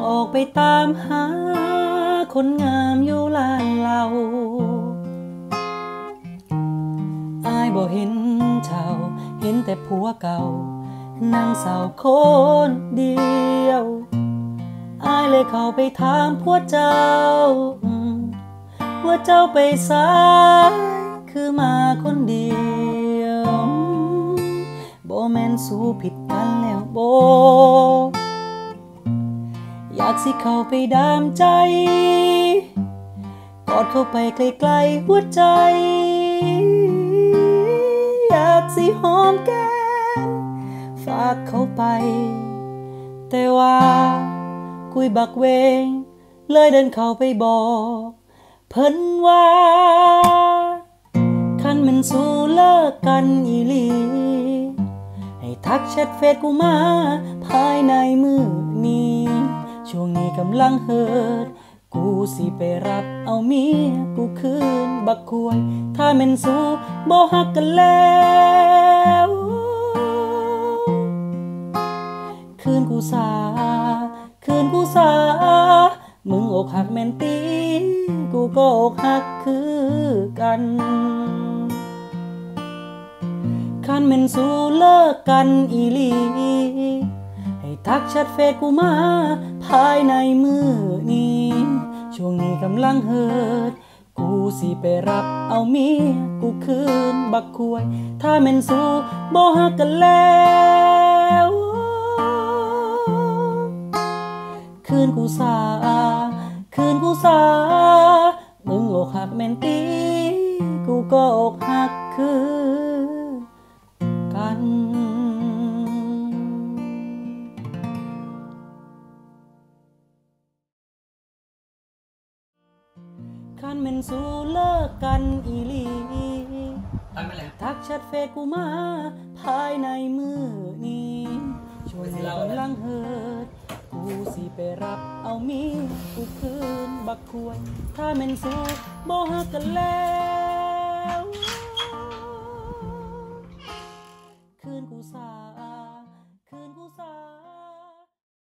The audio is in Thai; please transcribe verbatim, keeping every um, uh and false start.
ออกไปตามหาคนงามอยู่ลานเราอายบ่เห็นเจ้าเห็นแต่ผัวเก่านั่งเศร้าคนเดียวอายเลยเข้าไปถามผัวเจ้าว่าเจ้าไปไสคือมาคนเดียวบ่แม่นสู้ผิดกันแล้วบ่อยากสิเข้าไปดามใจกอดเข้าไปใกล้ๆหัวใจอยากสิหอมแก้มฝากเข้าไปแต่ว่าคุยบักเวงเลยเดินเข้าไปบอกเพิ่นว่าคันมันสู้เลิกกันอีหลีให้ทักแชทเฟซกูมาภายในมือนี้ช่วงนี้กำลังเฮิดกูสิไปรับเอาเมียกูคืนบักควยถ้าแม่นสู้บ่ฮักกันแล้วคืนกูสาคืนกูสามึงอกหักแม่นตีกูก็อกหักคือกันคันแม่นสู้เลิกกันอีหลีให้ทักแชทเฟซกูมาภายในมือนี้ช่วงนี้กำลังเฮิดกูสิไปรับเอาเมียกูคืนบักควยถ้าแม่นสู้บ่ฮักกันแล้วคืนกูสาคืนกูสามึงอกหักแม่นตีกูก็อกหักคือกันคันแม่นสู้เลิกกันอีหลีทักแชทเฟซกูมาภายในมือนี้ช่วยกำลังเฮิดกูสิไปรับเอาเมียกูคืนบักควยถ้าแม่นสู้บ่ฮักกันแล้